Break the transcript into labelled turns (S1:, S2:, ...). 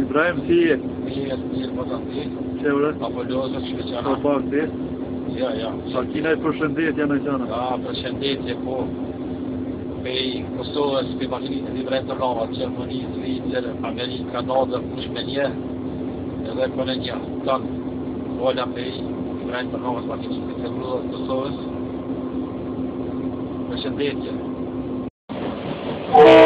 S1: Ibrahim, si je?
S2: Mirë, po të ndi.
S1: Qevre?
S2: Apolloza, Shqeqana.
S1: Po pak ti?
S2: Ja.
S1: A kina e përshëndetje në gjana?
S2: Përshëndetje, po. Pej Kosovës, pej Bashkimit e Vrejtë të Ramat, Gjermani, Zvicër, Amerikë, Kanada, kush me nje, edhe për në një tanë, vola pej Vrejtë të Ramat, Bashkimit e Kosovës. Përshëndetje.